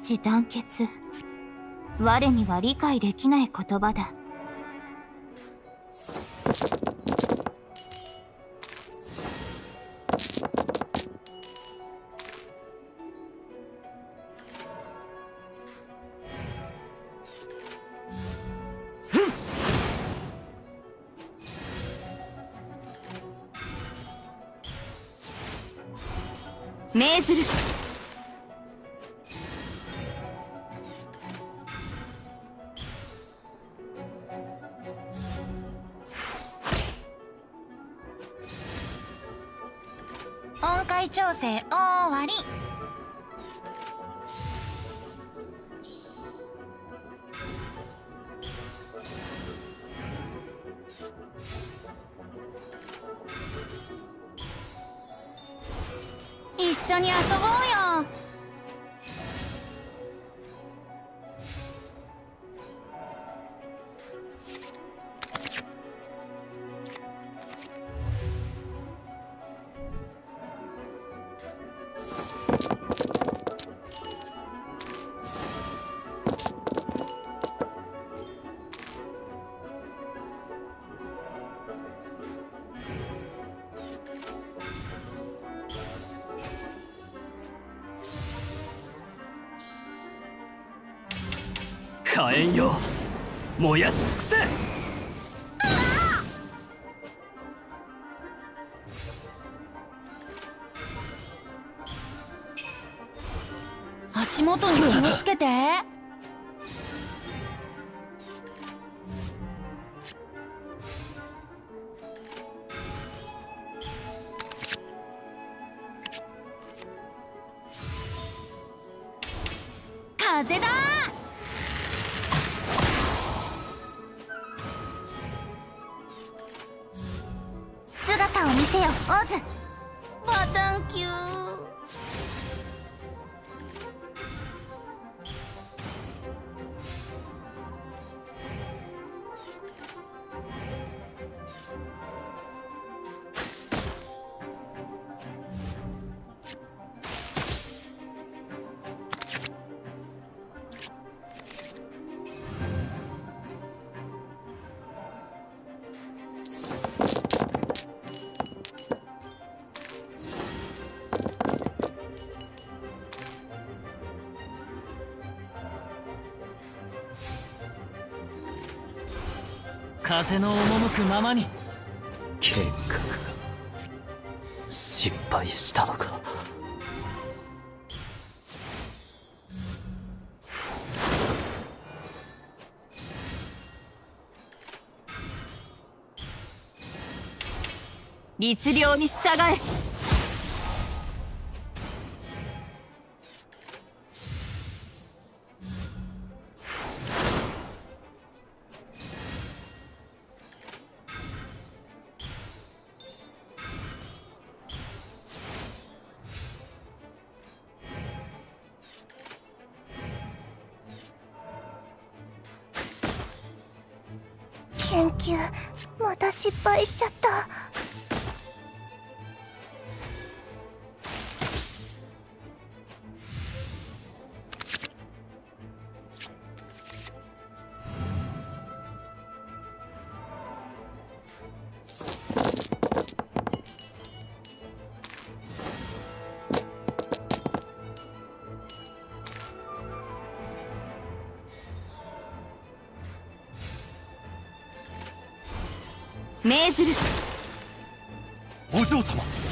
持団結。我には理解できない言葉だ。命ずる。 音階調整終わり。一緒に遊ぼうよ。 火炎よ、燃やし尽くせ。 足元に気をつけて。風だ。 姿を見せよ、オズ。 バタンキュー。 風の赴くままに。計画が失敗したのか。 律令に従え。 研究また失敗しちゃった。 命ずる。 お嬢様。